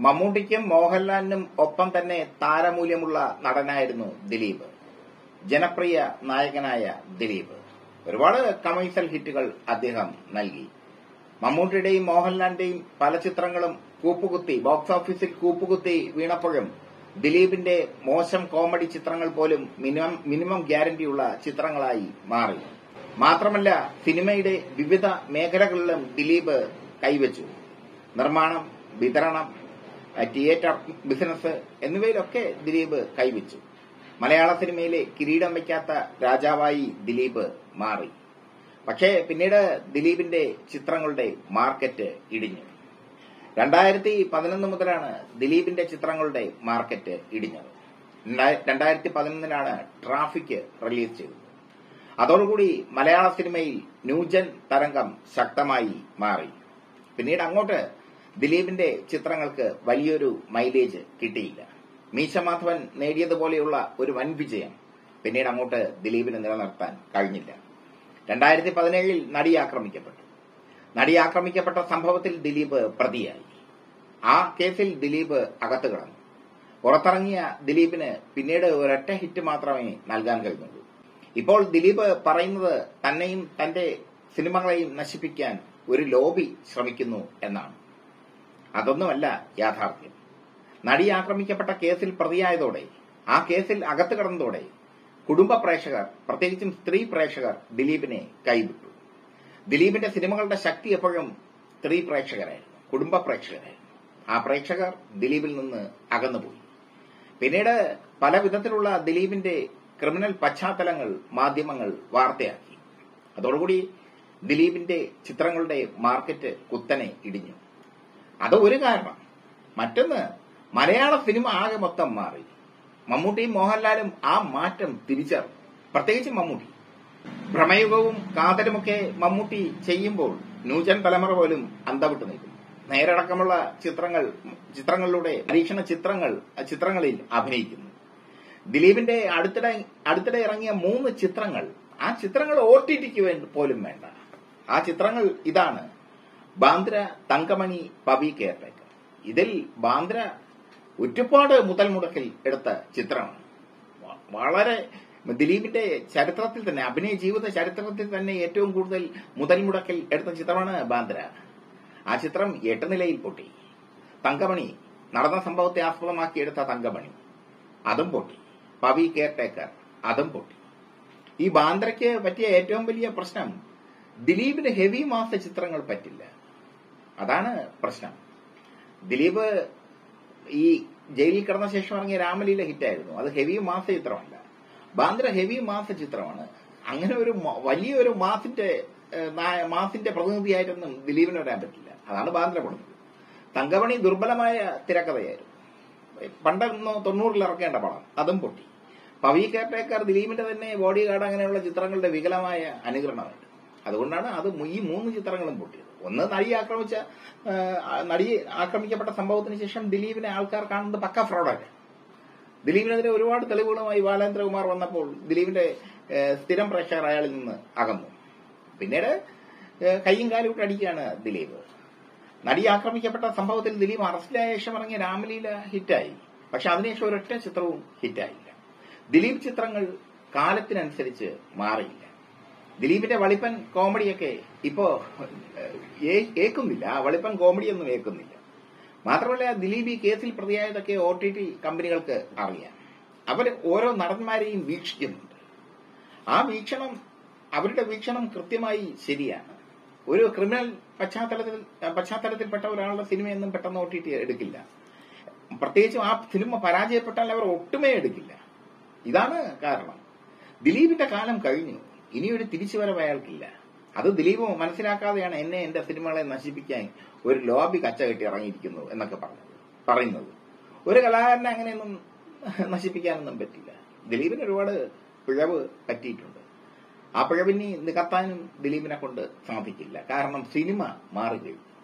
മമ്മൂട്ടിക്കും മോഹൻലാലിനും ഒപ്പം തന്നെ താരമൂല്യമുള്ള നടനായിരുന്നു ദിലീപ്. ജനപ്രിയ നായകനായ ദിലീപ് ഒരുപാട് കമേഴ്ഷ്യൽ ഹിറ്റുകൾ അദ്ദേഹം നൽകി. മമ്മൂട്ടിയുടെയും മോഹൻലാലിന്റെയും പല ചിത്രങ്ങളും ബോക്സ് ഓഫീസിൽ കൂപ്പുകുത്തി വീണപ്പോഴും ദിലീപിന്റെ മോശം കോമഡി ചിത്രങ്ങൾ പോലും മിനിമം ഗ്യാരണ്ടിയുള്ള ചിത്രങ്ങളായി മാറി. മാത്രമല്ല, സിനിമയുടെ വിവിധ മേഖലകളിലും ദിലീപ് കൈവച്ചു. നിർമ്മാണം, വിതരണം, തിയേറ്റർ ബിസിനസ് എന്നിവയിലൊക്കെ ദിലീപ് കൈവച്ചു. മലയാള സിനിമയിലെ കിരീടം വയ്ക്കാത്ത രാജാവായി ദിലീപ് മാറി. പക്ഷേ പിന്നീട് ദിലീപിന്റെ ചിത്രങ്ങളുടെ മാർക്കറ്റ് ഇടിഞ്ഞു. 2011 മുതലാണ് ദിലീപിന്റെ ചിത്രങ്ങളുടെ മാർക്കറ്റ് ഇടിഞ്ഞത്. 2011 ട്രാഫിക് റിലീസ് ചെയ്തത്. അതോടുകൂടി മലയാള സിനിമയിൽ ന്യൂജൻ തരംഗം ശക്തമായി മാറി. പിന്നീട് അങ്ങോട്ട് ദിലീപിന്റെ ചിത്രങ്ങൾക്ക് വലിയൊരു മൈലേജ് കിട്ടിയില്ല. മീശമാധവൻ നേടിയതുപോലെയുള്ള ഒരു വൻ വിജയം പിന്നീട് അങ്ങോട്ട് ദിലീപിന് നിലനിർത്താൻ കഴിഞ്ഞില്ല. 2017 നടി ആക്രമിക്കപ്പെട്ട സംഭവത്തിൽ ദിലീപ് പ്രതിയായി. ആ കേസിൽ ദിലീപ് അകത്ത് കിടന്നു. പുറത്തിറങ്ങിയ ദിലീപിന് പിന്നീട് ഒരൊറ്റ ഹിറ്റ് മാത്രമേ നൽകാൻ കഴിഞ്ഞുള്ളൂ. ഇപ്പോൾ ദിലീപ് പറയുന്നത് തന്നെയും തന്റെ സിനിമകളെയും നശിപ്പിക്കാൻ ഒരു ലോബി ശ്രമിക്കുന്നു എന്നാണ്. അതൊന്നുമല്ല യാഥാർത്ഥ്യം. നടി ആക്രമിക്കപ്പെട്ട കേസിൽ പ്രതിയായതോടെ, ആ കേസിൽ അകത്ത് കിടന്നതോടെ കുടുംബ പ്രേക്ഷകർ, പ്രത്യേകിച്ചും സ്ത്രീ പ്രേക്ഷകർ ദിലീപിനെ കൈവിട്ടു. ദിലീപിന്റെ സിനിമകളുടെ ശക്തി എപ്പോഴും സ്ത്രീ പ്രേക്ഷകരായിരുന്നു, കുടുംബ പ്രേക്ഷകരായിരുന്നു. ആ പ്രേക്ഷകർ ദിലീപിൽ നിന്ന് അകന്നുപോയി. പിന്നീട് പല വിധത്തിലുള്ള ദിലീപിന്റെ ക്രിമിനൽ പശ്ചാത്തലങ്ങൾ മാധ്യമങ്ങൾ വാർത്തയാക്കി. അതോടുകൂടി ദിലീപിന്റെ ചിത്രങ്ങളുടെ മാർക്കറ്റ് കുത്തനെ ഇടിഞ്ഞു. അത് ഒരു കാരണം. മറ്റൊന്ന്, മലയാള സിനിമ ആകെ മൊത്തം മാറി. മമ്മൂട്ടിയും മോഹൻലാലും ആ മാറ്റം തിരിച്ചറിഞ്ഞു. പ്രത്യേകിച്ച് മമ്മൂട്ടി. ഭ്രമയുഗവും കാതലുമൊക്കെ മമ്മൂട്ടി ചെയ്യുമ്പോൾ ന്യൂജൻ തലമുറ പോലും അന്തവിട്ട് നിൽക്കുന്നു. നേരടക്കമുള്ള ചിത്രങ്ങളിലൂടെ പരീക്ഷണ ചിത്രങ്ങളിൽ അഭിനയിക്കുന്നു. ദിലീപിന്റെ അടുത്തിടെ ഇറങ്ങിയ 3 ചിത്രങ്ങൾ, ആ ചിത്രങ്ങൾ OTTക്ക് പോലും വേണ്ട. ആ ചിത്രങ്ങൾ ഇതാണ്: ബാന്ദ്ര, തങ്കമണി, പവി കെയർടേക്കർ. ഇതിൽ ബാന്ദ്ര ഒരുപാട് മുതൽ മുടക്കിൽ എടുത്ത ചിത്രമാണ്. വളരെ ദിലീപിന്റെ ചരിത്രത്തിൽ തന്നെ, അഭിനയ ജീവിത ചരിത്രത്തിൽ തന്നെ ഏറ്റവും കൂടുതൽ മുതൽ മുടക്കിൽ എടുത്ത ചിത്രമാണ് ബാന്ദ്ര. ആ ചിത്രം 8 നിലയിൽ പൊട്ടി. തങ്കമണി, നടന്ന സംഭവത്തെ ആസ്പദമാക്കി എടുത്ത തങ്കമണി, അതും പൊട്ടി. പവി കെയർടേക്കർ, അതും പൊട്ടി. ഈ ബാന്ദ്രയ്ക്ക് പറ്റിയ ഏറ്റവും വലിയ പ്രശ്നം, ദിലീപിന് ഹെവി മാസ ചിത്രങ്ങൾ പറ്റില്ല. അതാണ് പ്രശ്നം. ദിലീപ് ഈ ജയിലിൽ കിടന്ന ശേഷം ഇറങ്ങിയ രാമലീല ഹിറ്റായിരുന്നു. അത് ഹെവി മാസ ചിത്രമല്ല. ബാന്ദ്ര ഹെവി മാസ ചിത്രമാണ്. അങ്ങനെ ഒരു വലിയൊരു മാസിന്റെ പ്രതിനിധിയായിട്ടൊന്നും ദിലീപിന് വരാൻ പറ്റില്ല. അതാണ് ബാന്ദ്ര കൊടുത്തത്. തങ്കമണി ദുർബലമായ തിരക്കഥയായിരുന്നു. പണ്ടൊന്ന് 90 ഇറക്കേണ്ട പടം, അതും പൊട്ടി. പവി കെയർടേക്കർ ദിലീപിന്റെ തന്നെ ബോഡി ഗാർഡ് അങ്ങനെയുള്ള ചിത്രങ്ങളുടെ വികലമായ അനുകരണമായിരുന്നു. അതുകൊണ്ടാണ് ഈ 3 ചിത്രങ്ങളും പൊട്ടിയത്. ഒന്ന്, നടി ആക്രമിക്കപ്പെട്ട സംഭവത്തിന് ശേഷം ദിലീപിനെ ആൾക്കാർ കാണുന്നത് പക്ക ഫ്രോഡാണ്. ദിലീപിനെതിരെ ഒരുപാട് തെളിവുകളുമായി ബാലേന്ദ്രകുമാർ വന്നപ്പോൾ ദിലീപിന്റെ സ്ഥിരം പ്രേക്ഷകർ അയാളിൽ നിന്ന് അകന്നു. പിന്നീട് കയ്യും കാലും ഇട്ട് അടിക്കുകയാണ് ദിലീപ്. നടി ആക്രമിക്കപ്പെട്ട സംഭവത്തിൽ ദിലീപ് അറസ്റ്റിലായ ശേഷം ഇറങ്ങിയ രാമലീല ഹിറ്റായി. പക്ഷെ അതിനുശേഷം ഒരൊറ്റ ചിത്രവും ഹിറ്റായില്ല. ദിലീപ് ചിത്രങ്ങൾ കാലത്തിനനുസരിച്ച് മാറിയില്ല. ദിലീപിന്റെ വളിപ്പൻ കോമഡിയൊക്കെ ഇപ്പോ ഏക്കുന്നില്ല. ആ വളിപ്പൻ കോമഡിയൊന്നും ഏക്കുന്നില്ല. മാത്രമല്ല, ദിലീപ് ഈ കേസിൽ പ്രതിയായതൊക്കെ OTT കമ്പനികൾക്ക് അറിയാം. അവർ ഓരോ നടന്മാരെയും വീക്ഷിക്കുന്നുണ്ട്. ആ അവരുടെ വീക്ഷണം കൃത്യമായി ശരിയാണ്. ഒരു ക്രിമിനൽ പശ്ചാത്തലത്തിൽപ്പെട്ട ഒരാളുടെ സിനിമയൊന്നും പെട്ടെന്ന് OTT എടുക്കില്ല. പ്രത്യേകിച്ചും ആ സിനിമ പരാജയപ്പെട്ടാൽ അവർ ഒട്ടുമേ എടുക്കില്ല. ഇതാണ് കാരണം. ദിലീപിന്റെ കാലം കഴിഞ്ഞു. ഇനിയൊരു തിരിച്ചുവരവ് അയാൾക്കില്ല. അത് ദിലീപ് മനസ്സിലാക്കാതെയാണ് എന്റെ സിനിമകളെ നശിപ്പിക്കാൻ ഒരു ലോബി കച്ചകെട്ടി ഇറങ്ങിയിരിക്കുന്നു എന്നൊക്കെ പറയുന്നത്. ഒരു കലാകാരനെ അങ്ങനെയൊന്നും നശിപ്പിക്കാനൊന്നും പറ്റില്ല. ദിലീപിന് ഒരുപാട് പിഴവ് പറ്റിയിട്ടുണ്ട്. ആ പിഴവിനെ നികത്താനും ദിലീപിനെ കൊണ്ട് സാധിക്കില്ല. കാരണം സിനിമ മാറുകയും